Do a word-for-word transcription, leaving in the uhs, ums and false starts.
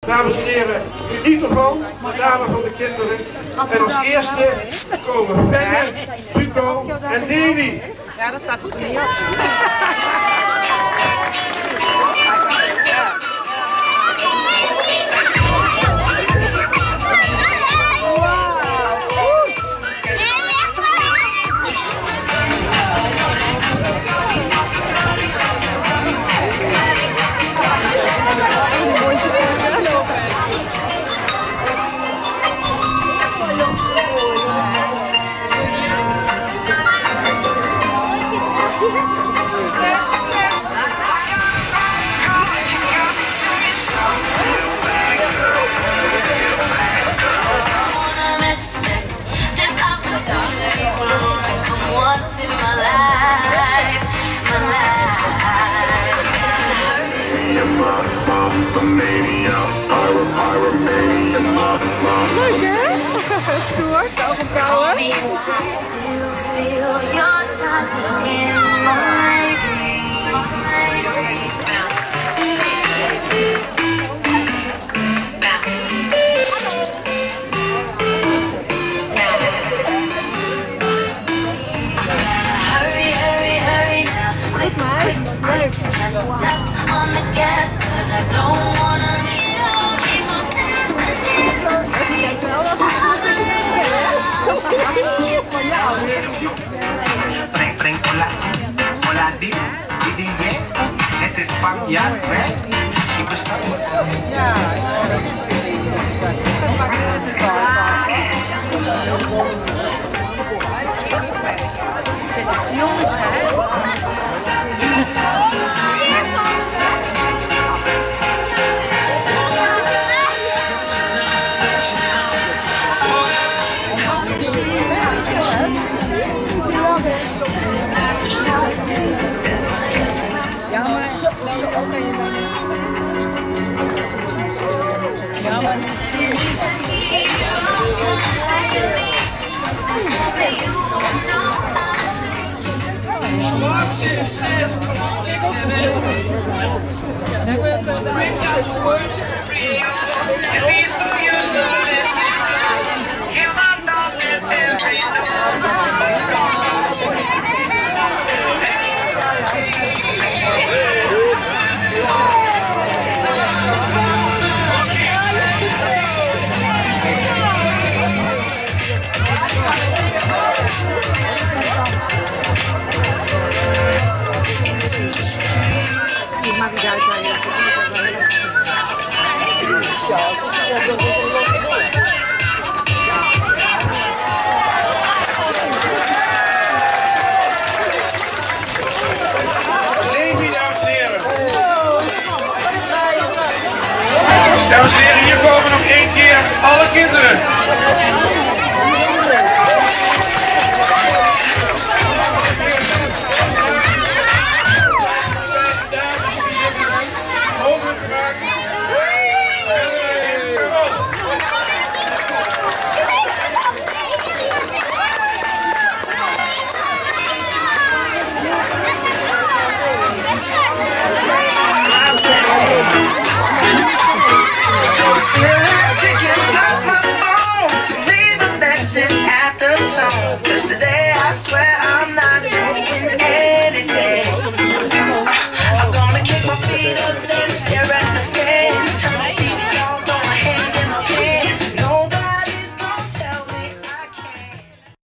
dames en heren, geniet ervan, met name van de kinderen. En als eerste komen Fenne, Duco en Davy. Ja, dan staat het er niet op. Leuk hè? Stoer, ogen kouwen. Preng, preng, hola si, hola di, di di je. Het is Spanjaard, hè? Ik bestel het. Ja, dat maakt niet uit het jongens, hè? Ja, maar zo ook kan je dan. Ja, maar. Dames en heren, hier komen nog één keer alle kinderen.